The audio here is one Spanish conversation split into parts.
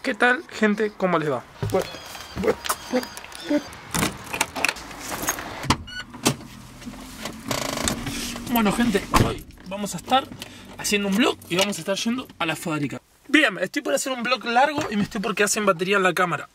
¿Qué tal, gente? ¿Cómo les va? Bueno, gente, hoy vamos a estar haciendo un vlog y vamos a estar yendo a la fábrica. Bien, estoy por hacer un vlog largo y me estoy por quedar sin batería en la cámara.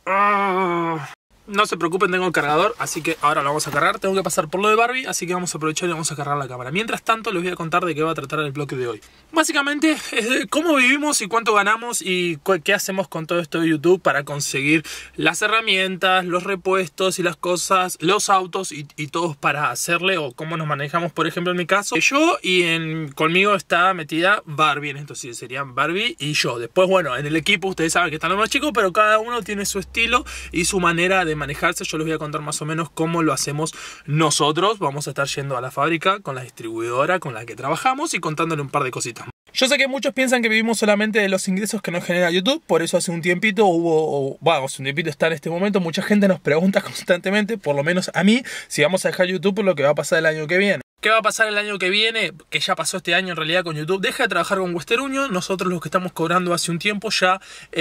No se preocupen, tengo el cargador, así que ahora lo vamos a cargar. Tengo que pasar por lo de Barbie, así que vamos a aprovechar y vamos a cargar la cámara. Mientras tanto, les voy a contar de qué va a tratar el vlog de hoy. Básicamente es de cómo vivimos y cuánto ganamos y qué hacemos con todo esto de YouTube para conseguir las herramientas, los repuestos y las cosas, los autos y todos para hacerle, o cómo nos manejamos. Por ejemplo, en mi caso, yo y conmigo está metida Barbie, en esto sí serían Barbie y yo. Después, bueno, en el equipo ustedes saben que están los más chicos, pero cada uno tiene su estilo y su manera de manejarse. Yo les voy a contar más o menos cómo lo hacemos nosotros. Vamos a estar yendo a la fábrica con la distribuidora con la que trabajamos y contándole un par de cositas. Yo sé que muchos piensan que vivimos solamente de los ingresos que nos genera YouTube. Por eso hace un tiempito hace un tiempito está en este momento, mucha gente nos pregunta constantemente, por lo menos a mí, si vamos a dejar YouTube por lo que va a pasar el año que viene. ¿Qué va a pasar el año que viene? Que ya pasó este año en realidad con YouTube. Deja de trabajar con Western Union. Nosotros los que estamos cobrando hace un tiempo ya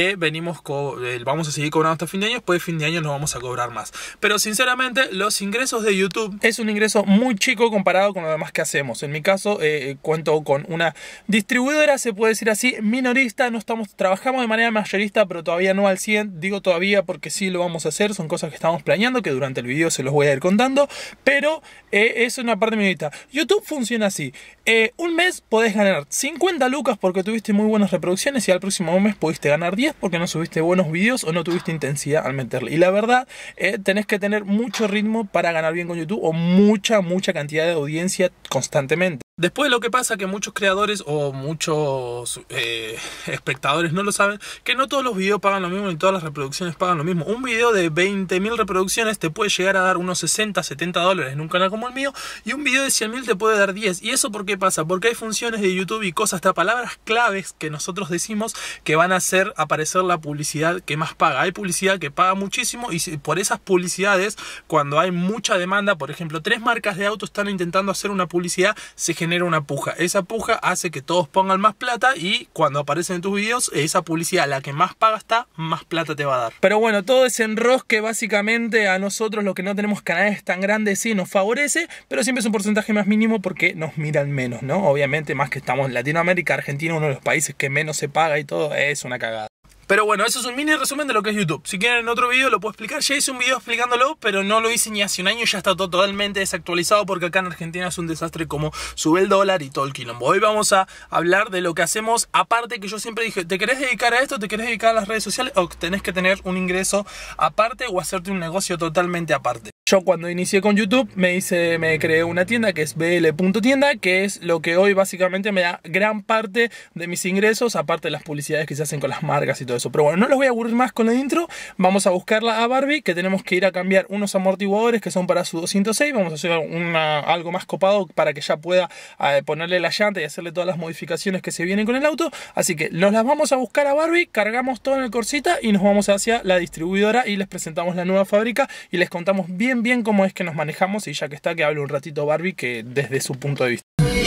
vamos a seguir cobrando hasta fin de año. Después de fin de año nos vamos a cobrar más. Pero sinceramente los ingresos de YouTube es un ingreso muy chico comparado con lo demás que hacemos. En mi caso cuento con una distribuidora, se puede decir así, minorista. Trabajamos de manera mayorista, pero todavía no al 100. Digo todavía porque sí lo vamos a hacer. Son cosas que estamos planeando, que durante el video se los voy a ir contando. Pero es una parte minorista. YouTube funciona así. Un mes podés ganar 50 lucas porque tuviste muy buenas reproducciones y al próximo mes pudiste ganar 10 porque no subiste buenos videos o no tuviste intensidad al meterle. Y la verdad, tenés que tener mucho ritmo para ganar bien con YouTube o mucha cantidad de audiencia constantemente. Después lo que pasa que muchos creadores o muchos espectadores no lo saben, que no todos los videos pagan lo mismo ni todas las reproducciones pagan lo mismo. Un video de 20.000 reproducciones te puede llegar a dar unos 60, 70 dólares en un canal como el mío, y un video de 100.000 te puede dar 10. ¿Y eso por qué pasa? Porque hay funciones de YouTube y cosas, hasta palabras claves que nosotros decimos que van a hacer aparecer la publicidad que más paga. Hay publicidad que paga muchísimo y por esas publicidades, cuando hay mucha demanda, por ejemplo, 3 marcas de autos están intentando hacer una publicidad, se genera una puja. Esa puja hace que todos pongan más plata y cuando aparecen en tus videos, esa publicidad, la que más paga está, más plata te va a dar. Pero bueno, todo ese enrosque básicamente a nosotros, los que no tenemos canales tan grandes, sí nos favorece, pero siempre es un porcentaje más mínimo porque nos miran menos, ¿no? Obviamente, más que estamos en Latinoamérica, Argentina, uno de los países que menos se paga y todo, es una cagada. Pero bueno, eso es un mini resumen de lo que es YouTube. Si quieren en otro video lo puedo explicar. Ya hice un video explicándolo, pero no lo hice ni hace un año. Ya está todo totalmente desactualizado porque acá en Argentina es un desastre como sube el dólar y todo el quilombo. Hoy vamos a hablar de lo que hacemos. Aparte, que yo siempre dije, ¿te querés dedicar a esto? ¿Te querés dedicar a las redes sociales? ¿O tenés que tener un ingreso aparte o hacerte un negocio totalmente aparte? Yo cuando inicié con YouTube me creé una tienda que es bl.tienda, que es lo que hoy básicamente me da gran parte de mis ingresos, aparte de las publicidades que se hacen con las marcas y todo eso. Pero bueno, no los voy a aburrir más con la intro. Vamos a buscarla a Barbie, que tenemos que ir a cambiar unos amortiguadores que son para su 206. Vamos a hacer algo más copado para que ya pueda ponerle la llanta y hacerle todas las modificaciones que se vienen con el auto. Así que nos las vamos a buscar a Barbie, cargamos todo en el Corsita y nos vamos hacia la distribuidora y les presentamos la nueva fábrica y les contamos bien cómo es que nos manejamos, y ya que está, que hable un ratito Barbie, que desde su punto de vista.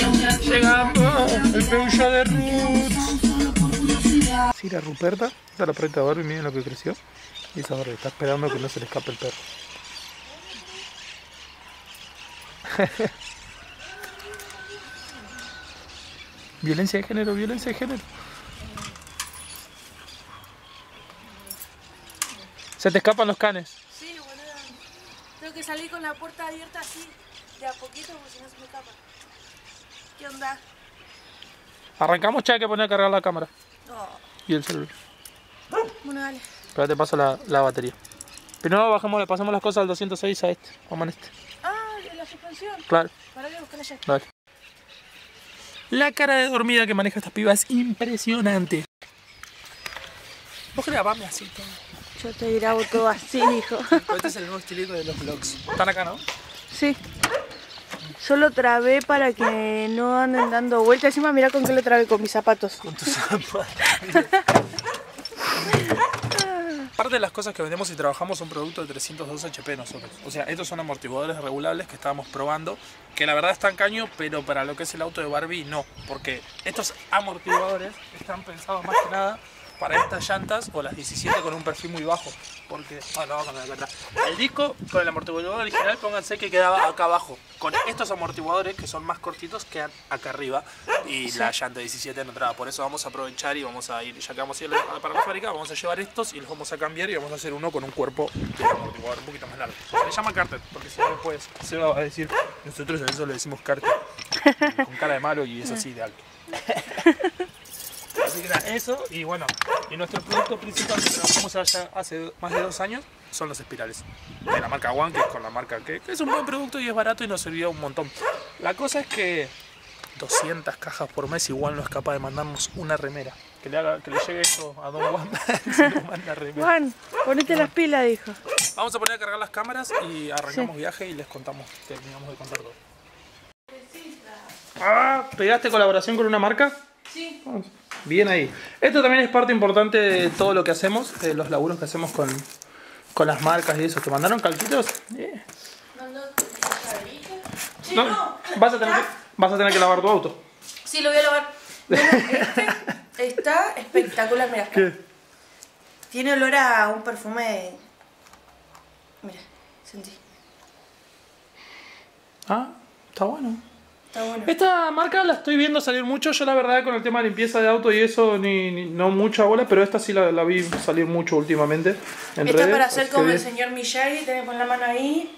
Llegamos, el Peugeot de Roots. Sí, la Ruperta, está la perrita de Barbie, miren lo que creció. Y esa Barbie está esperando que no se le escape el perro. Violencia de género, violencia de género. Se te escapan los canes. Tengo que salir con la puerta abierta así, de a poquito, porque si no se me escapa. ¿Qué onda? Arrancamos, ya hay que poner a cargar la cámara. Oh. Y el celular. Bueno, dale. Espérate, paso la batería. Primero le pasamos las cosas al 206 a este. Vamos en este. Ah, de la suspensión. Claro. Para que buscar allá. Dale. La cara de dormida que maneja esta piba es impresionante. Vos grabame así todo. Yo te grabo todo así, hijo. Este es el nuevo estilito de los vlogs. Están acá, ¿no? Sí. Yo lo trabé para que no anden dando vueltas. Encima mirá con qué lo trabé, con mis zapatos. Con tus zapatos. Parte de las cosas que vendemos y trabajamos son productos de 302 HP nosotros. O sea, estos son amortiguadores regulables que estábamos probando, que la verdad están caño, pero para lo que es el auto de Barbie no. Porque estos amortiguadores están pensados más que nada para estas llantas o las 17 con un perfil muy bajo. Porque, bueno, vamos a cambiar acá atrás. El disco con el amortiguador original, pónganse que quedaba acá abajo. Con estos amortiguadores que son más cortitos quedan acá arriba y la llanta 17 no traba. Por eso vamos a aprovechar y vamos a ir, ya que vamos a ir para la fábrica, vamos a llevar estos y los vamos a cambiar y vamos a hacer uno con un cuerpo de amortiguador un poquito más largo. Se le llama cárter, porque si no después se va a decir, nosotros a eso le decimos cárter. Con cara de malo y es así de alto. Así que nada, eso y bueno, y nuestro producto principal que trabajamos allá hace más de 2 años son los espirales de la marca One, que es con la marca que es un buen producto y es barato y nos sirvió un montón. La cosa es que 200 cajas por mes igual no es capaz de mandarnos una remera. Que le llegue eso a Don Juan. Si no manda remera. Juan, ponete las pilas, dijo. Vamos a poner a cargar las cámaras y arrancamos viaje y les contamos, terminamos de contar todo. Ah, ¿pegaste colaboración con una marca? Sí. Bien ahí. Esto también es parte importante de todo lo que hacemos, de los laburos que hacemos con las marcas y eso. ¿Te mandaron calquitos? No, vas a tener que lavar tu auto. Sí, lo voy a lavar. Bueno, está espectacular, mira. ¿Qué? Tiene olor a un perfume. Mira, sentí. Ah, está bueno. Está bueno. Esta marca la estoy viendo salir mucho. Yo la verdad con el tema de limpieza de auto y eso no mucha bola, pero esta sí la vi salir mucho últimamente en Esta redes. es para hacer como el señor Miyagi, tenés que poner la mano ahí.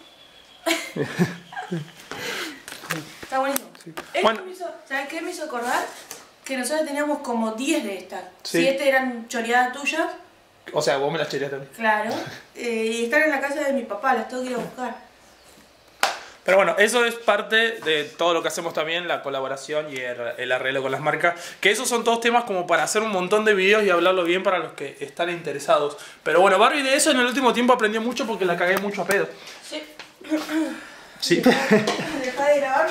Está buenísimo. Sí. Bueno. ¿Sabes qué me hizo acordar? Que nosotros teníamos como 10 de estas. Sí. 7 eran choreadas tuyas. O sea, vos me las choreaste también. Claro. Y están en la casa de mi papá, las tengo que ir a buscar. Pero bueno, eso es parte de todo lo que hacemos también, la colaboración y el arreglo con las marcas. Que esos son todos temas como para hacer un montón de videos y hablarlo bien para los que están interesados. Pero bueno, Barbie de eso en el último tiempo aprendió mucho porque la cagué mucho a pedo. Sí. Sí. Deja de grabarme.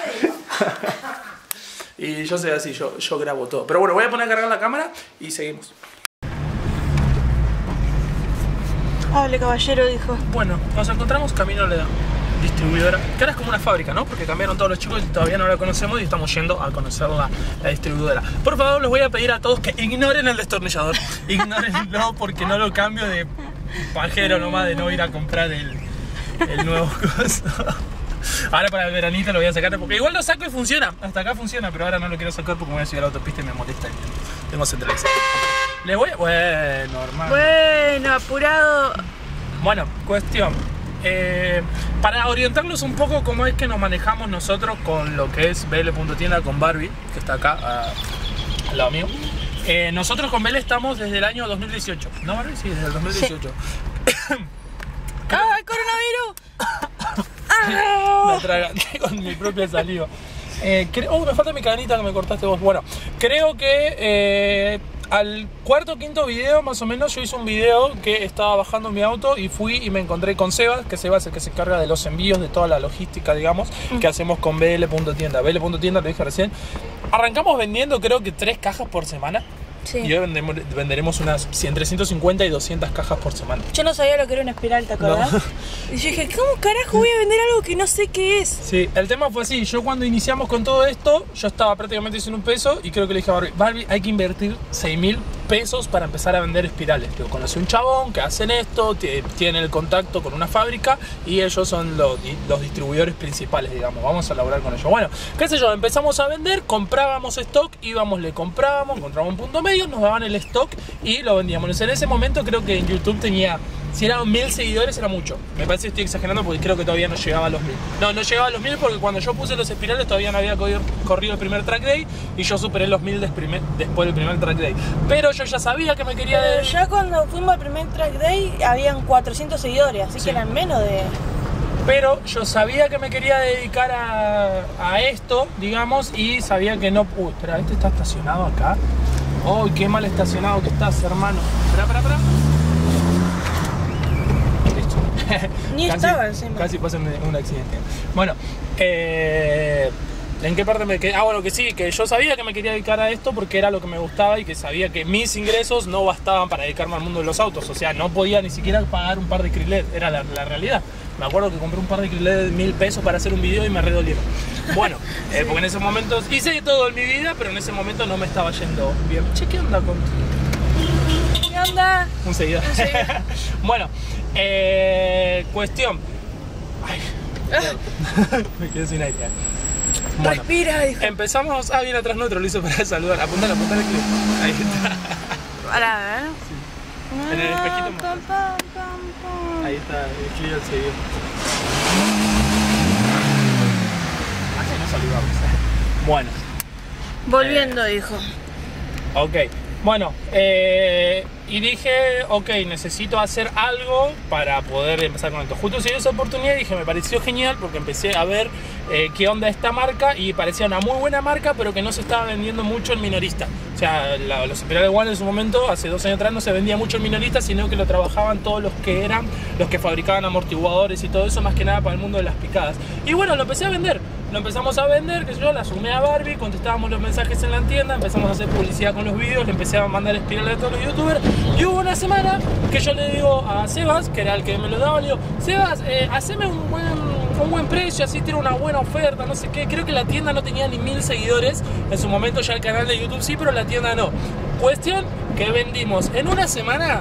Y yo soy así, yo grabo todo. Pero bueno, voy a poner a cargar la cámara y seguimos. Hable, caballero, dijo. Bueno, nos encontramos camino a la distribuidora, que ahora es como una fábrica, ¿no? Porque cambiaron todos los chicos y todavía no la conocemos y estamos yendo a conocer la distribuidora. Por favor, les voy a pedir a todos que ignoren el destornillador. Ignórenlo porque no lo cambio de pajero nomás de no ir a comprar el nuevo coso. Ahora para el veranito lo voy a sacar porque igual lo saco y funciona. Hasta acá funciona, pero ahora no lo quiero sacar porque me voy a subir a la autopista y me molesta. Tengo centralizado. Le voy a... Bueno, hermano. Bueno, apurado. Bueno, cuestión. Para orientarlos un poco cómo es que nos manejamos nosotros con lo que es BL.tienda con Barbie, que está acá al lado mío. Nosotros con BL estamos desde el año 2018. ¿No, Barbie? Sí, desde el 2018. Sí. ¡Ah, el coronavirus! Me atraganté con mi propia saliva. Me falta mi cadenita que me cortaste vos. Bueno, creo que al cuarto o quinto video más o menos yo hice un video que estaba bajando mi auto y fui y me encontré con Sebas, que Sebas es el que se encarga de los envíos, de toda la logística, digamos, que hacemos con BL.tienda. BL.tienda, lo dije recién. Arrancamos vendiendo creo que 3 cajas por semana. Sí. Y hoy venderemos unas 350 y 200 cajas por semana. Yo no sabía lo que era una espiral, ¿te acordás? No. Y yo dije, ¿cómo carajo voy a vender algo que no sé qué es? Sí, el tema fue así. Yo cuando iniciamos con todo esto, yo estaba prácticamente sin un peso y creo que le dije a Barbie, hay que invertir 6.000 pesos para empezar a vender espirales. Yo conocí un chabón que hacen esto, tienen el contacto con una fábrica y ellos son los distribuidores principales, digamos. Vamos a laburar con ellos. Bueno, qué sé yo, empezamos a vender, comprábamos stock, íbamos, le comprábamos, encontrábamos un punto medio, nos daban el stock y lo vendíamos. En ese momento creo que en YouTube tenía, si eran 1000 seguidores era mucho. Me parece que estoy exagerando porque creo que todavía no llegaba a los 1000. No llegaba a los 1000 porque cuando yo puse los espirales todavía no había corrido el primer track day y yo superé los 1000 después del primer track day. Pero yo ya sabía que me quería... Pero ya cuando fuimos al primer track day habían 400 seguidores, así que eran menos de... Pero yo sabía que me quería dedicar a esto, digamos, y sabía que no... Uy, espera, ¿este está estacionado acá? Uy, qué mal estacionado que estás, hermano. Espera. Listo. Ni estaba encima. Casi pasé un accidente. Bueno, ¿en qué parte me quedé? Ah, bueno, que sí, que yo sabía que me quería dedicar a esto porque era lo que me gustaba y que sabía que mis ingresos no bastaban para dedicarme al mundo de los autos. O sea, no podía ni siquiera pagar un par de Krilled, era la realidad. Me acuerdo que compré un par de Krilled de 1000 pesos para hacer un video y me redolieron. Bueno, porque en ese momento hice todo en mi vida, pero en ese momento no me estaba yendo bien. Che, ¿qué onda contigo? onda? Un seguidor. Un seguidor. Bueno, cuestión. Ay, me quedé sin aire. Bueno, Respira, hijo. empezamos. Ah, viene atrás nuestro, lo hizo para saludar. Apuntale al clip. Ahí está. Para ver. Sí. En el espejito más. Ahí está el clip del seguidor. Así nos saludamos. Bueno. Volviendo, dijo. Ok, bueno, y dije, ok, necesito hacer algo para poder empezar con esto. Justo se dio esa oportunidad y dije, me pareció genial porque empecé a ver qué onda esta marca y parecía una muy buena marca, pero que no se estaba vendiendo mucho en minorista. O sea, los Imperial One en su momento, hace 2 años atrás, no se vendía mucho en minorista, sino que lo trabajaban todos los que fabricaban amortiguadores y todo eso, más que nada para el mundo de las picadas. Y bueno, lo empecé a vender. Lo empezamos a vender, que yo la sumé a Barbie, contestábamos los mensajes en la tienda, empezamos a hacer publicidad con los vídeos, le empecé a mandar espiral a todos los youtubers. Y hubo una semana que yo le digo a Sebas, que era el que me lo daba, le digo, Sebas, haceme un buen precio, así tiene una buena oferta, no sé qué. Creo que la tienda no tenía ni 1000 seguidores, en su momento ya el canal de YouTube sí, pero la tienda no. Cuestión que vendimos en una semana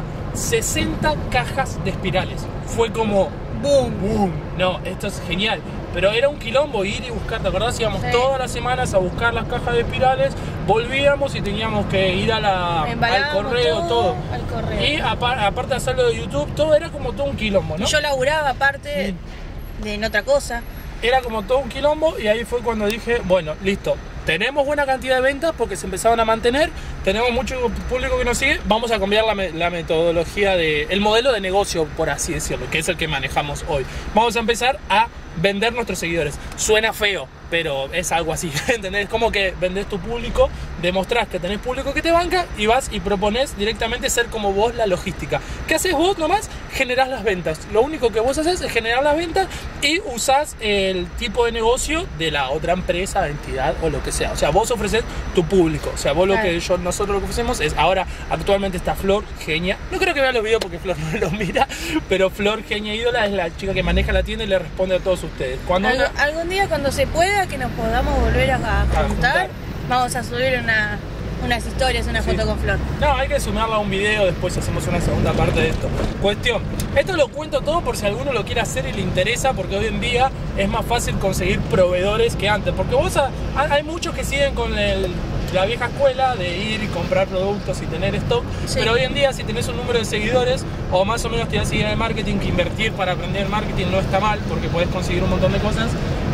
60 cajas de espirales. Fue como... ¡boom! ¡Boom! No, esto es genial. Pero era un quilombo ir y buscar, ¿te acordás? Íbamos todas las semanas a buscar las cajas de espirales, volvíamos y teníamos que ir al correo, todo. Al correo. Y aparte de hacerlo de YouTube, todo era como todo un quilombo, ¿no? Y yo laburaba aparte en otra cosa. Era como todo un quilombo y ahí fue cuando dije, bueno, listo. Tenemos buena cantidad de ventas porque se empezaban a mantener, tenemos mucho público que nos sigue, vamos a cambiar la metodología, el modelo de negocio, por así decirlo, que es el que manejamos hoy. Vamos a empezar a vender nuestros seguidores. Suena feo, pero es algo así, ¿entendés? Como que vendés tu público, demostrás que tenés público que te banca y vas y proponés directamente ser como vos la logística. ¿Qué haces vos nomás? Generás las ventas. Lo único que vos haces es generar las ventas y usás el tipo de negocio de la otra empresa, entidad o lo que sea. O sea, vos ofreces tu público. O sea, vos lo que nosotros lo que ofrecemos es, ahora actualmente está Flor, genia. No creo que vea los videos porque Flor no los mira, pero Flor, genia ídola, es la chica que maneja la tienda y le responde a todos ustedes. Algún día cuando se pueda, que nos podamos volver a juntar, vamos a subir unas historias, una foto con Flor. No, hay que sumarla a un video, después hacemos una segunda parte de esto. Cuestión, esto lo cuento todo por si alguno lo quiere hacer y le interesa, porque hoy en día es más fácil conseguir proveedores que antes. Porque hay muchos que siguen con la vieja escuela de ir y comprar productos y tener stock, pero hoy en día si tenés un número de seguidores o más o menos te das idea de marketing, que invertir para aprender marketing no está mal porque podés conseguir un montón de cosas.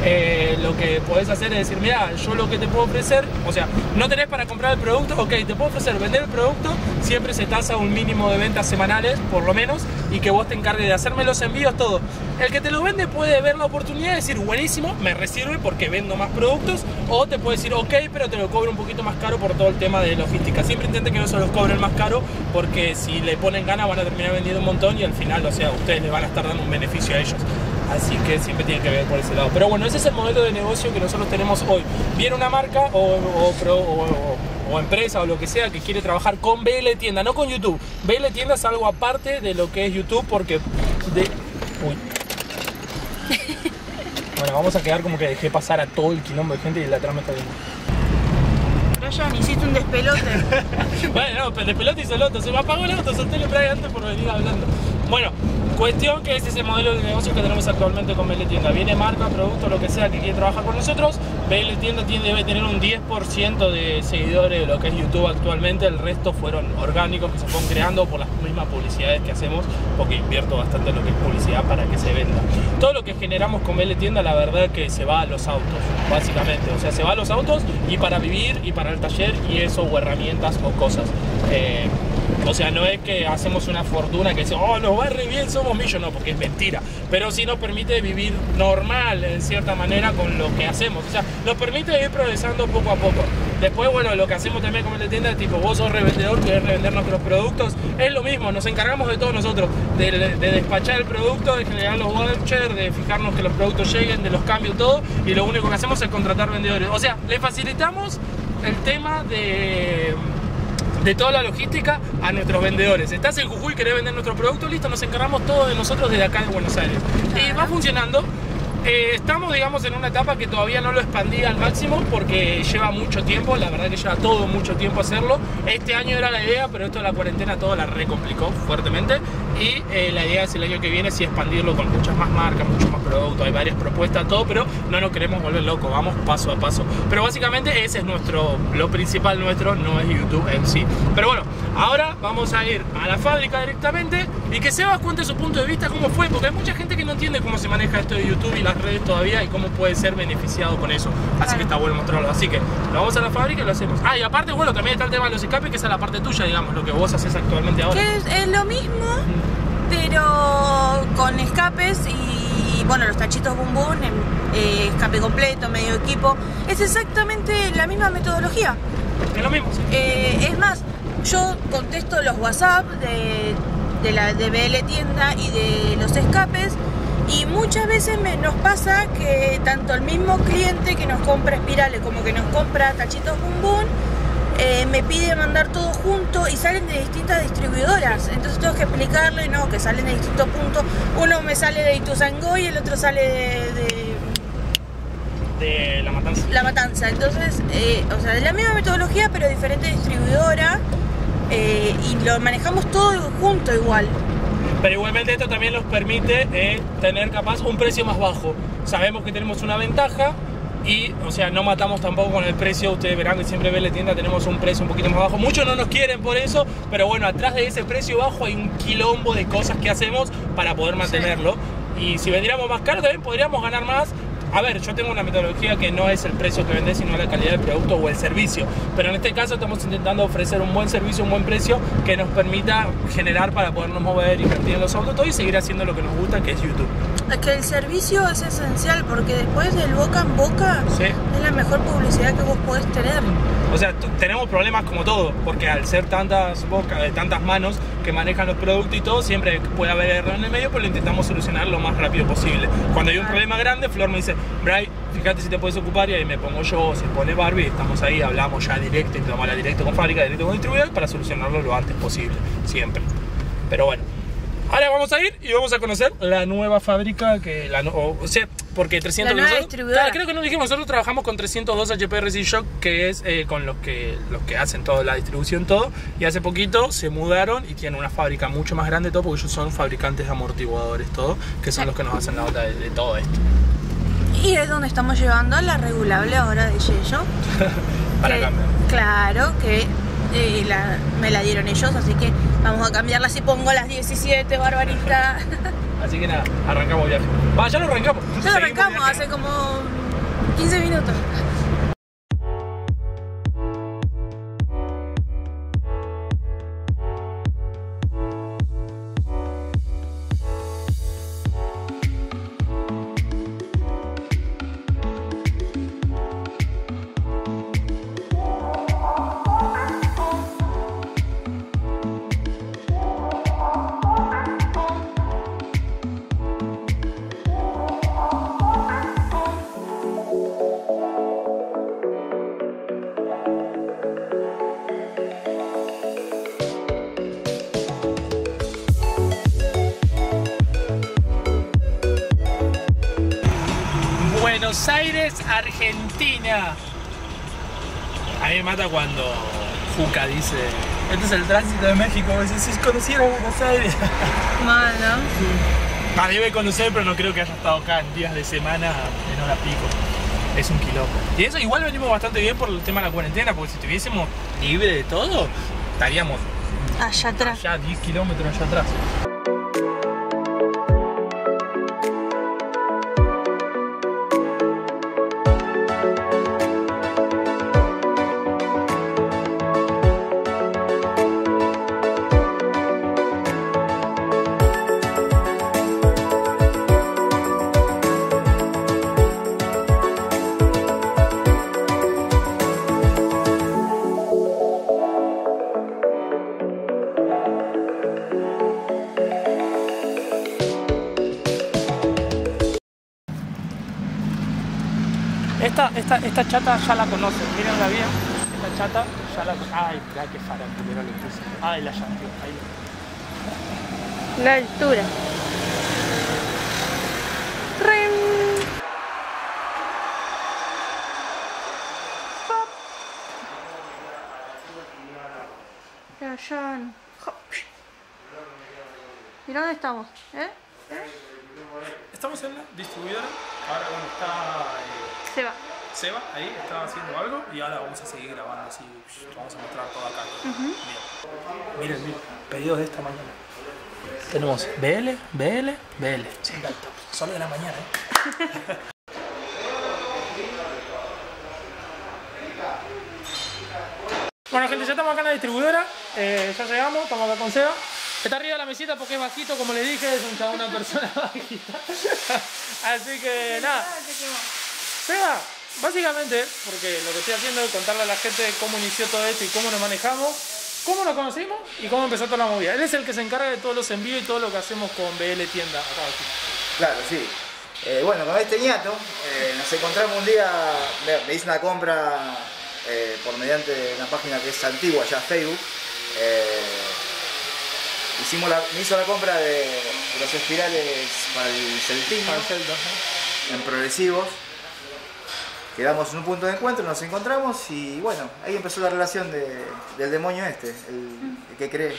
Lo que podés hacer es decir, mira, yo lo que te puedo ofrecer, o sea, no tenés para comprar el producto, ok, te puedo ofrecer vender el producto, siempre se tasa un mínimo de ventas semanales, por lo menos, y que vos te encargues de hacerme los envíos, todo. El que te lo vende puede ver la oportunidad de decir, buenísimo, me resirve porque vendo más productos, o te puede decir, ok, pero te lo cobro un poquito más caro por todo el tema de logística. Siempre intenten que no se los cobren más caro, porque si le ponen ganas van a terminar vendiendo un montón y al final, o sea, ustedes les van a estar dando un beneficio a ellos. Así que siempre tienen que ver por ese lado. Pero bueno, ese es el modelo de negocio que nosotros tenemos hoy. Viene una marca o empresa o lo que sea que quiere trabajar con BL Tienda, no con YouTube. BL Tienda es algo aparte de lo que es YouTube porque... Uy. Bueno, vamos a quedar como que dejé pasar a todo el quilombo de gente y el de atrás me está viendo. Brian, hiciste un despelote. Bueno, no, pero despelote y soloto. Se me apagó el auto, solté el spray antes por venir hablando. Bueno, cuestión que ese es el modelo de negocio que tenemos actualmente con BL Tienda. Viene marca, producto, lo que sea que quiere trabajar con nosotros. BL Tienda debe tener un 10% de seguidores de lo que es YouTube actualmente. El resto fueron orgánicos que se fueron creando por las mismas publicidades que hacemos, porque invierto bastante en lo que es publicidad para que se venda. Todo lo que generamos con BL Tienda, la verdad que se va a los autos, básicamente. O sea, se va a los autos y para vivir y para el taller y eso, o herramientas o cosas. O sea, no es que hacemos una fortuna que dice, oh, nos va re bien, somos millones, no, porque es mentira. Pero sí nos permite vivir normal, en cierta manera, con lo que hacemos. O sea, nos permite ir progresando poco a poco. Después, bueno, lo que hacemos también con la tienda, tipo, vos sos revendedor, querés revender nuestros productos, es lo mismo, nos encargamos de todos nosotros, de despachar el producto, de generar los vouchers, de fijarnos que los productos lleguen, de los cambios, todo, y lo único que hacemos es contratar vendedores. O sea, le facilitamos el tema de toda la logística a nuestros vendedores. Estás en Jujuy y querés vender nuestro producto, listo, nos encargamos todos de nosotros desde acá de Buenos Aires. Y va funcionando. Estamos, digamos, en una etapa que todavía no lo expandí al máximo porque lleva mucho tiempo, la verdad que lleva todo mucho tiempo hacerlo. Este año era la idea, pero esto de la cuarentena todo la recomplicó fuertemente. Y la idea es el año que viene sí expandirlo con muchas más marcas, muchos más productos, hay varias propuestas, todo, pero no nos queremos volver locos, vamos paso a paso. Pero básicamente ese es lo principal nuestro, no es YouTube en sí. Pero bueno, ahora vamos a ir a la fábrica directamente y que Sebas cuente su punto de vista, cómo fue, porque hay mucha gente que no entiende cómo se maneja esto de YouTube y las redes todavía y cómo puede ser beneficiado con eso. Así que está bueno mostrarlo. Así que lo vamos a la fábrica y lo hacemos. Ah, y aparte, bueno, también está el tema de los escapes, que esa es la parte tuya, digamos, lo que vos haces actualmente ahora. Que es lo mismo, pero con escapes y bueno, los tachitos Boom Boom, escape completo, medio equipo. Es exactamente la misma metodología. Es lo mismo, sí. Es más, yo contesto los WhatsApp de la DBL tienda y de los escapes. Y muchas veces nos pasa que tanto el mismo cliente que nos compra espirales como que nos compra tachitos Boom Boom me pide mandar todo junto y salen de distintas distribuidoras. Entonces tengo que explicarle, no, que salen de distintos puntos. Uno me sale de Ituzaingó y el otro sale de La Matanza. La Matanza. Entonces, o sea, de la misma metodología pero diferente distribuidora y lo manejamos todo junto igual. Pero igualmente esto también nos permite tener capaz un precio más bajo. Sabemos que tenemos una ventaja y, o sea, no matamos tampoco con el precio. Ustedes verán que siempre ven la tienda, tenemos un precio un poquito más bajo. Muchos no nos quieren por eso, pero bueno, atrás de ese precio bajo hay un quilombo de cosas que hacemos para poder mantenerlo. Sí. Y si vendiéramos más caro también podríamos ganar más. A ver, yo tengo una metodología que no es el precio que vendés, sino la calidad del producto o el servicio. Pero en este caso estamos intentando ofrecer un buen servicio, un buen precio que nos permita generar para podernos mover, invertir en los autos todo y seguir haciendo lo que nos gusta, que es YouTube. Es que el servicio es esencial porque después del boca en boca sí. Es la mejor publicidad que vos podés tener. O sea, tenemos problemas como todo, porque al ser tantas manos que manejan los productos y todo, siempre puede haber error en el medio, pero lo intentamos solucionar lo más rápido posible. Cuando hay un problema grande, Flor me dice, Bray, fíjate si te puedes ocupar, y ahí me pongo yo, se pone Barbie, estamos ahí, hablamos ya directo, intentamos hablar directo con fábrica, directo con distribuidor, para solucionarlo lo antes posible, siempre. Pero bueno, ahora vamos a ir y vamos a conocer la nueva fábrica, o sea, porque 300... La nueva distribuidora. Claro, creo que no dijimos, nosotros trabajamos con 302 HP Resist Shock, que es con los que hacen toda la distribución, todo, y hace poquito se mudaron y tienen una fábrica mucho más grande, todo, porque ellos son fabricantes de amortiguadores, todo, que son los que nos hacen la nota de todo esto. Y es donde estamos llevando la regulable ahora de Yello. Para cambiar. Claro, que me la dieron ellos, así que vamos a cambiarla si pongo las 17, barbarita. Así que nada, arrancamos viaje. Va, ya lo arrancamos. Ya lo arrancamos hace como 15 minutos. Buenos Aires, Argentina. A mí me mata cuando Juca dice, este es el tránsito de México. Si conociera Buenos Aires. Mal, ¿no? Sí. Debe conocer, pero no creo que haya estado acá en días de semana en hora pico. Es un quilombo. Y eso igual venimos bastante bien por el tema de la cuarentena, porque si estuviésemos libre de todo, estaríamos allá atrás. Allá 10 kilómetros allá atrás. Esta chata ya la conocen, mírenla bien. Esta chata ya la conocen. Ay, mirá qué farandulero le puse. Ay, la llantó, ahí. La altura. ¡Rim! Mirá dónde estamos, ¿eh? Estamos en la distribuidora. Ahora bueno, está Seba ahí, está haciendo algo y ahora vamos a seguir grabando así. Vamos a mostrar todo acá. Miren, pedidos de esta mañana. Tenemos BL. Sin laptop. Solo de la mañana, Bueno, gente, ya estamos acá en la distribuidora. Ya llegamos, estamos acá con Seba. Está arriba de la mesita porque es bajito, como le dije, es una persona bajita. Así que nada. Seba, básicamente, porque lo que estoy haciendo es contarle a la gente cómo inició todo esto y cómo nos manejamos, cómo nos conocimos y cómo empezó toda la movida. Él es el que se encarga de todos los envíos y todo lo que hacemos con BL Tienda acá aquí. Claro, sí. Bueno, con este ñato nos encontramos un día, me hice una compra por mediante una página que es antigua, ya Facebook. Me hizo la compra de los espirales para el Celtín, en progresivos. Quedamos en un punto de encuentro, nos encontramos y bueno, ahí empezó la relación del demonio el que cree.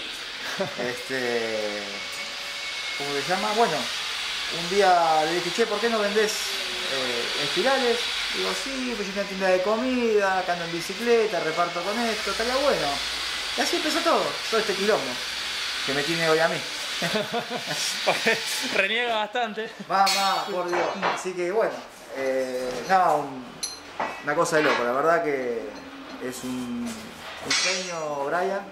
¿Cómo se llama? Bueno, un día le dije, che, ¿por qué no vendés espirales? Digo, sí, pues yo tengo una tienda de comida, acá ando en bicicleta, reparto con esto, estaría bueno. Y así empezó todo este quilombo, que me tiene hoy a mí. Reniega bastante. Mamá, por Dios. Así que bueno, nada, una cosa de loco, la verdad que es un sueño, Brian.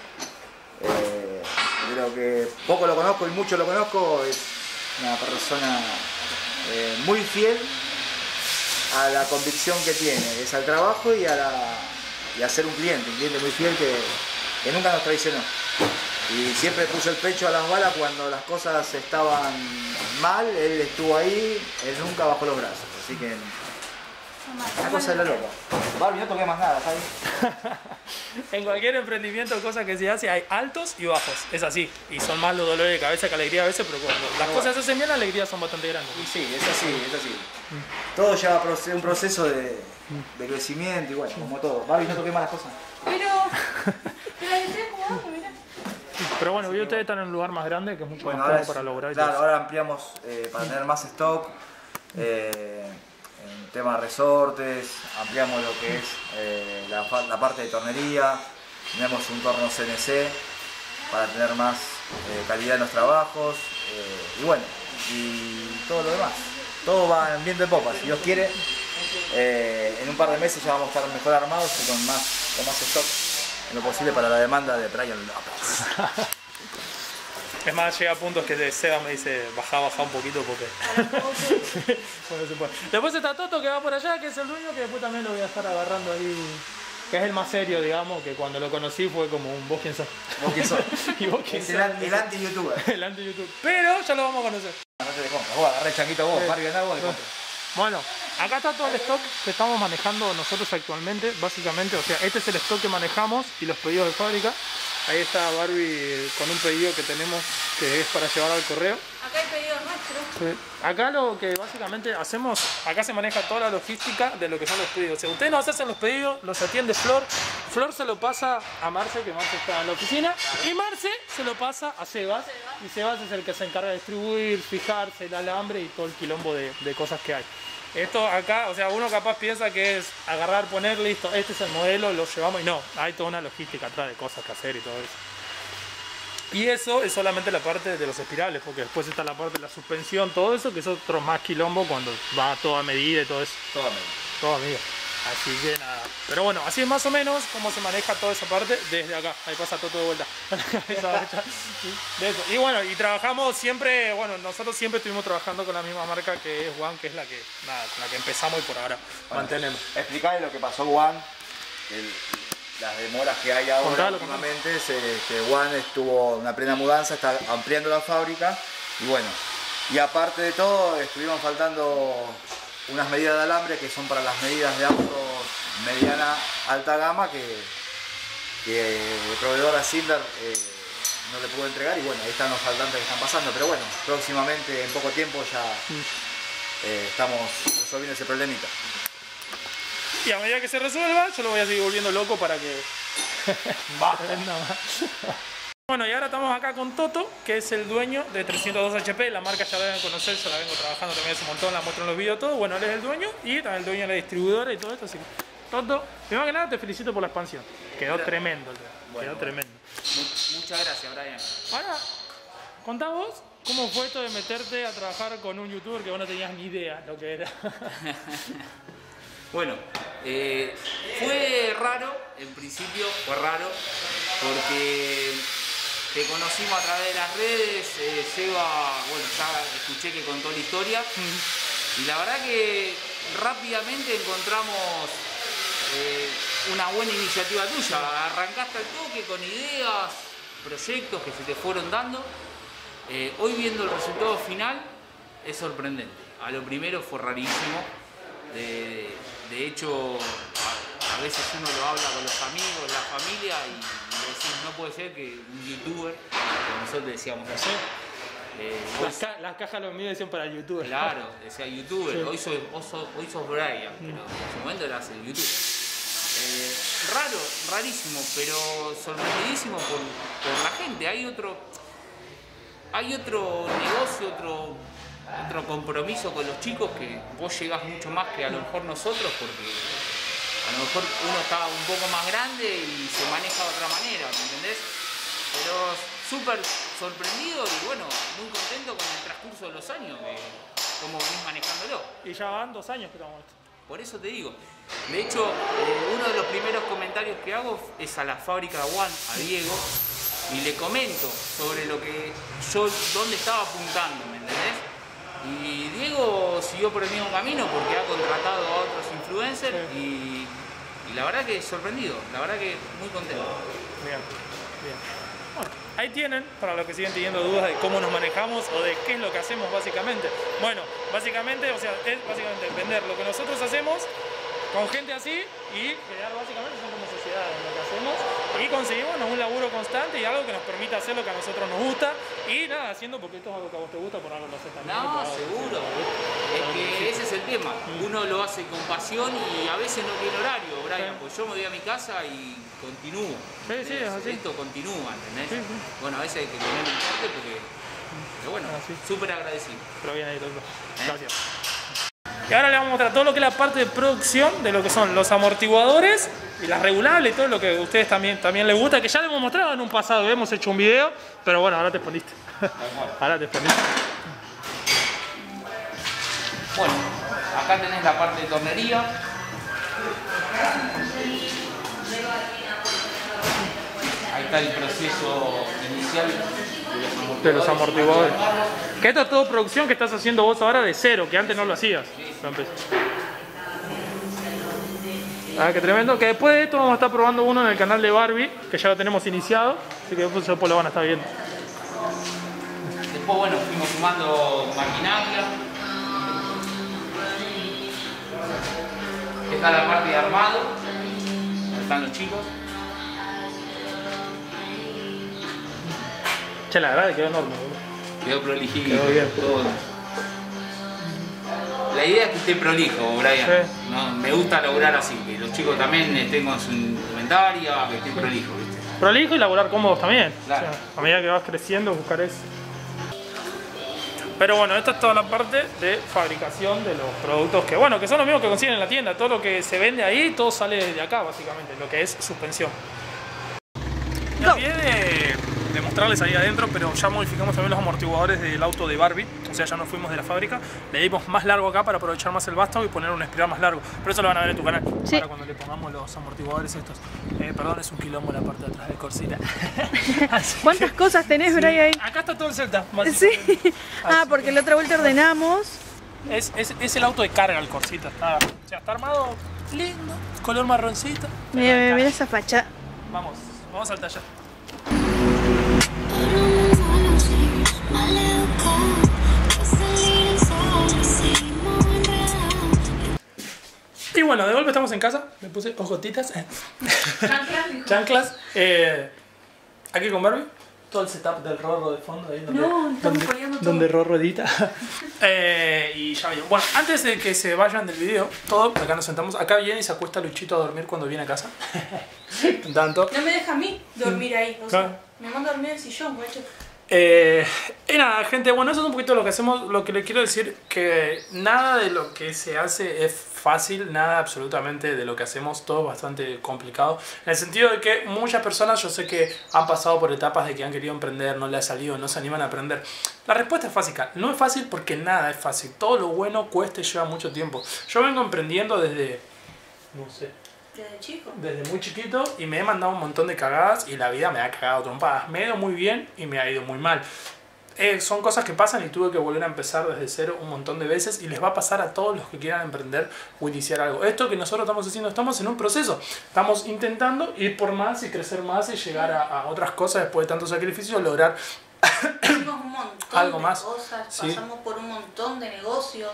De lo que poco lo conozco y mucho lo conozco, es una persona muy fiel a la convicción que tiene, es al trabajo y a ser un cliente muy fiel que nunca nos traicionó. Y siempre puso el pecho a las balas cuando las cosas estaban mal, él estuvo ahí, él nunca bajó los brazos. Así que una cosa de la loca. Barbie, no toqué más nada, ¿sabes? En cualquier emprendimiento, cosa que se hace, hay altos y bajos. Es así. Y son más los dolores de cabeza que alegría a veces, pero cuando las cosas se hacen bien, las alegrías son bastante grandes. Y sí, es así. Todo lleva un proceso de crecimiento y bueno, como todo. Barbie, no toqué más las cosas. Pero la estoy jugando, mirá. Pero bueno, y ustedes están en un lugar más grande que es muy bueno, cómodo para lograr. Claro, ahora ampliamos para tener más stock. En tema de resortes, ampliamos lo que es la parte de tornería, tenemos un torno CNC para tener más calidad en los trabajos y bueno, y todo lo demás. Todo va en viento de popa, si Dios quiere, en un par de meses ya vamos a estar mejor armados y con más stock en lo posible para la demanda de Brian López. Es más, llega a puntos que Seba me dice, baja un poquito porque... bueno, se puede. Después está Toto que va por allá, que es el dueño, que después también lo voy a estar agarrando ahí, que es el más serio, digamos, que cuando lo conocí fue como un vos quién sos. ¿Vos quién sos? ¿Y vos quién sos? El anti-youtuber. El anti-youtuber. Pero ya lo vamos a conocer. No te de compra, vos agarré el changuito vos, Barbie andá vos de compra. Bueno, acá está todo el stock que estamos manejando nosotros actualmente, básicamente, o sea, este es el stock que manejamos y los pedidos de fábrica. Ahí está Barbie con un pedido que tenemos que es para llevar al correo. Acá hay pedido nuestro. Sí. Acá lo que básicamente hacemos, acá se maneja toda la logística de lo que son los pedidos. O sea, ustedes nos hacen los pedidos, los atiende Flor. Flor se lo pasa a Marce, que Marce está en la oficina. Y Marce se lo pasa a Sebas. Y Sebas es el que se encarga de distribuir, fijarse, el alambre y todo el quilombo de cosas que hay. Esto acá, o sea, uno capaz piensa que es agarrar, poner, listo, este es el modelo, lo llevamos y no, hay toda una logística atrás de cosas que hacer y todo eso. Y eso es solamente la parte de los espirales, porque después está la parte de la suspensión, todo eso, que es otro más quilombo cuando va todo a medida y todo eso. Todo a medida. Así que nada. Pero bueno, así es más o menos cómo se maneja toda esa parte desde acá. Ahí pasa todo de vuelta. De eso. Y bueno, y trabajamos siempre, bueno, nosotros siempre estuvimos trabajando con la misma marca que es One, que es la que empezamos y por ahora mantenemos. Explicarle lo que pasó One, las demoras que hay ahora últimamente. One estuvo en una plena mudanza, está ampliando la fábrica y bueno, y aparte de todo estuvieron faltando unas medidas de alambre que son para las medidas de autos mediana alta gama que el proveedor a Silver no le pudo entregar y bueno, ahí están los faltantes que están pasando, pero bueno, próximamente en poco tiempo ya estamos resolviendo ese problemita. Y a medida que se resuelva, yo lo voy a seguir volviendo loco para que... Bueno, y ahora estamos acá con Toto, que es el dueño de 302 HP, la marca ya la deben conocer, yo la vengo trabajando también hace un montón, la muestro en los videos todo. Bueno, él es el dueño y también el dueño de la distribuidora y todo esto, así que Toto, primero que nada te felicito por la expansión, quedó tremendo, quedó tremendo. Muchas gracias, Brian. Ahora, contá vos, ¿cómo fue esto de meterte a trabajar con un youtuber que vos no tenías ni idea lo que era? Bueno, fue raro, en principio fue raro, porque te conocimos a través de las redes, Seba, bueno, ya escuché que contó la historia, y la verdad que rápidamente encontramos una buena iniciativa tuya, arrancaste al toque con ideas, proyectos que se te fueron dando. Hoy viendo el resultado final es sorprendente, a lo primero fue rarísimo. De hecho, a veces uno lo habla con los amigos, la familia, y decís, no puede ser que un youtuber, como nosotros decíamos hacer, las cajas los míos decían para youtuber. Claro, decía youtuber, sí. hoy sos Brian, pero en su momento eras el youtuber. Raro, rarísimo, pero sorprendidísimo por la gente. Hay otro negocio, otro compromiso con los chicos, que vos llegás mucho más que a lo mejor nosotros, porque a lo mejor uno está un poco más grande y se maneja de otra manera, ¿me entendés? Pero súper sorprendido y bueno, muy contento con el transcurso de los años, cómo venís manejándolo. Y ya van 2 años que estamos esto. Por eso te digo. De hecho, uno de los primeros comentarios que hago es a la fábrica de One, a Diego, y le comento sobre lo que yo, dónde estaba apuntando, ¿me entendés? Y Diego siguió por el mismo camino porque ha contratado a otros influencers, sí. y la verdad que sorprendido, la verdad que muy contento. Bien, bien. Bueno, ahí tienen, para los que siguen teniendo dudas de cómo nos manejamos o de qué es lo que hacemos básicamente. Bueno, básicamente, o sea, es básicamente vender lo que nosotros hacemos con gente así y crear básicamente son como sociedades lo que hacemos y conseguimos un laburo constante y algo que nos permita hacer lo que a nosotros nos gusta y nada, haciendo porque esto es algo que a vos te gusta, por algo lo haces también. No, seguro. Es que ese es el tema. Uno lo hace con pasión y a veces no tiene horario, Brian, pues yo me voy a mi casa y continúo. Sí, sí, es así. Esto continúa, ¿entendés? Sí, sí. Bueno, a veces hay que tener un corte porque... Pero bueno, súper agradecido. Pero bien ahí, doctor. Gracias. Y ahora le vamos a mostrar todo lo que es la parte de producción de lo que son los amortiguadores y las regulables y todo lo que a ustedes también les gusta, que ya lo hemos mostrado en un pasado, hemos hecho un video, pero bueno, ahora te expandiste. Ahora te expandiste. Bueno, acá tenés la parte de tornería. Ahí está el proceso inicial de los amortiguadores. Que esto es todo producción que estás haciendo vos ahora de cero, que antes no lo hacías. Ah, qué tremendo. Que después de esto vamos a estar probando uno en el canal de Barbie, que ya lo tenemos iniciado, así que después lo van a estar viendo. Después, bueno, fuimos sumando maquinaria. Esta es la parte de armado, donde están los chicos. Che, la verdad que quedó enorme, boludo. Quedó prolijito. Quedó bien. Todo. La idea es que esté prolijo, Brian. Sí. No, me gusta lograr así, que los chicos también estén con su indumentaria, que estén prolijo, ¿viste? Prolijo y laburar cómodos también. Claro. O sea, a medida que vas creciendo, buscar eso. Pero bueno, esta es toda la parte de fabricación de los productos que, bueno, que son los mismos que consiguen en la tienda. Todo lo que se vende ahí, todo sale de acá, básicamente, lo que es suspensión. Me olvidé de mostrarles ahí adentro, pero ya modificamos también los amortiguadores del auto de Barbie, o sea, ya nos fuimos de la fábrica, le dimos más largo acá para aprovechar más el vástago y poner un espiral más largo, pero eso lo van a ver en tu canal, sí. Para cuando le pongamos los amortiguadores estos. Perdón, es un quilombo la parte de atrás del Corsita. ¿Cuántas cosas tenés, Bray, ahí? Acá está todo el Celta, sí. Ah, porque la otra vuelta ordenamos. Es el auto de carga el Corsita, o sea, está armado lindo, color marroncito. Mira esa facha. Vamos al taller. Y bueno, de golpe estamos en casa, me puse ojotitas, chanclas, aquí con Barbie, todo el setup del Rorro de fondo, ahí donde Rorro edita. Y ya bien. Bueno, antes de que se vayan del video, todo, acá nos sentamos, acá viene y se acuesta Luchito a dormir cuando viene a casa. Tanto. No me deja a mí dormir ahí, o sea. Me mando a dormir el sillón, guacho. Y nada, gente, bueno, eso es un poquito lo que hacemos. Lo que le quiero decir, que nada de lo que se hace es fácil, nada absolutamente de lo que hacemos, todo es bastante complicado. En el sentido de que muchas personas, yo sé que han pasado por etapas de que han querido emprender, no les ha salido, no se animan a aprender. La respuesta es fácil, no es fácil porque nada es fácil. Todo lo bueno cuesta y lleva mucho tiempo. Yo vengo emprendiendo desde, no sé, ¿Desde chico? desde muy chiquito y me he mandado un montón de cagadas y la vida me ha cagado trompadas. Me ha ido muy bien y me ha ido muy mal. Son cosas que pasan y tuve que volver a empezar desde cero un montón de veces y les va a pasar a todos los que quieran emprender o iniciar algo. Esto que nosotros estamos haciendo, estamos en un proceso. Estamos intentando ir por más y crecer más y llegar a otras cosas después de tanto sacrificio, lograr Hicimos un montón algo de más. cosas, Sí. pasamos por un montón de negocios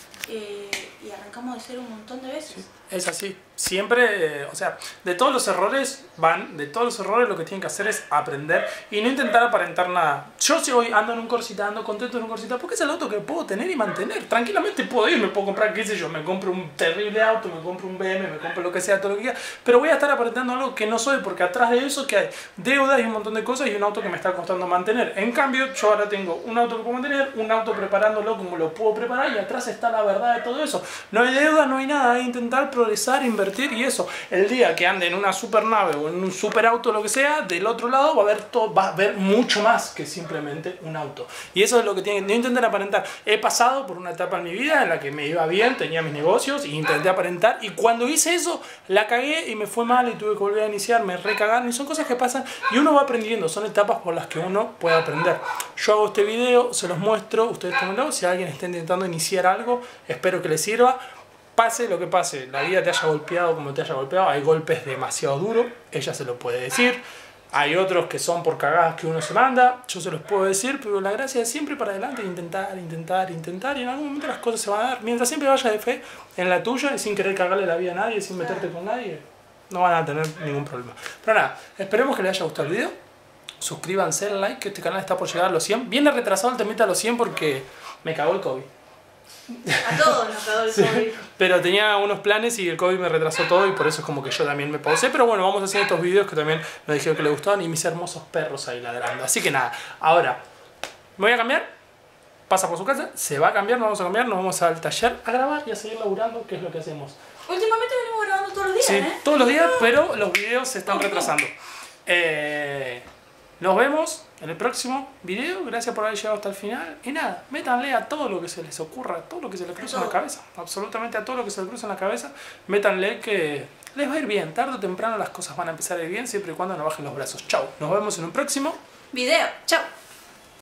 y arrancamos de cero un montón de veces. Es así. Siempre, o sea, de todos los errores de todos los errores lo que tienen que hacer es aprender y no intentar aparentar nada. Yo si hoy ando en un Corsita, ando contento en un Corsita, porque es el auto que puedo tener y mantener. Tranquilamente puedo ir, me puedo comprar, qué sé yo, me compro un terrible auto, me compro un BM, me compro lo que sea, todo lo que quiera, pero voy a estar aparentando algo que no soy, porque atrás de eso que hay deudas y un montón de cosas y un auto que me está costando mantener. En cambio, yo ahora tengo un auto que puedo mantener, un auto preparándolo como lo puedo preparar y atrás está la verdad de todo eso. No hay deuda, no hay nada, hay que intentar progresar, invertir y eso. El día que ande en una supernave o en un superauto, lo que sea, del otro lado va a haber todo, va a haber mucho más que simplemente un auto. Y eso es lo que tienen que intentar aparentar. He pasado por una etapa en mi vida en la que me iba bien, tenía mis negocios y intenté aparentar. Y cuando hice eso, la cagué y me fue mal y tuve que volver a iniciar, me recagaron. Y son cosas que pasan y uno va aprendiendo. Son etapas por las que uno puede aprender. Yo hago este video, se los muestro, ustedes tómenlo. Si alguien está intentando iniciar algo, espero que les sirva. Pase lo que pase, la vida te haya golpeado como te haya golpeado, hay golpes demasiado duros, ella se lo puede decir, hay otros que son por cagadas que uno se manda, yo se los puedo decir, pero la gracia es siempre para adelante, intentar y en algún momento las cosas se van a dar, mientras siempre vayas de fe en la tuya y sin querer cagarle la vida a nadie, sin meterte con nadie, no van a tener ningún problema. Pero nada, esperemos que les haya gustado el video, suscríbanse, like, que este canal está por llegar a los 100, viene retrasado el temita a los 100 porque me cagó el COVID. A todos nos cagó el COVID. Pero tenía unos planes y el COVID me retrasó todo y por eso es como que yo también me pausé. Pero bueno, vamos a hacer estos videos que también me dijeron que les gustaban y mis hermosos perros ahí ladrando. Así que nada, ahora me voy a cambiar, pasa por su casa, se va a cambiar, nos vamos a cambiar, nos vamos al taller a grabar y a seguir laburando, que es lo que hacemos. Últimamente venimos grabando todos los días, Sí, todos los días, pero los videos se están retrasando. Nos vemos en el próximo video. Gracias por haber llegado hasta el final. Y nada, métanle a todo lo que se les ocurra, a todo lo que se les cruza en la cabeza. Absolutamente a todo lo que se les cruza en la cabeza. Métanle que les va a ir bien. Tarde o temprano las cosas van a empezar a ir bien, siempre y cuando no bajen los brazos. Chau. Nos vemos en un próximo video. Chao.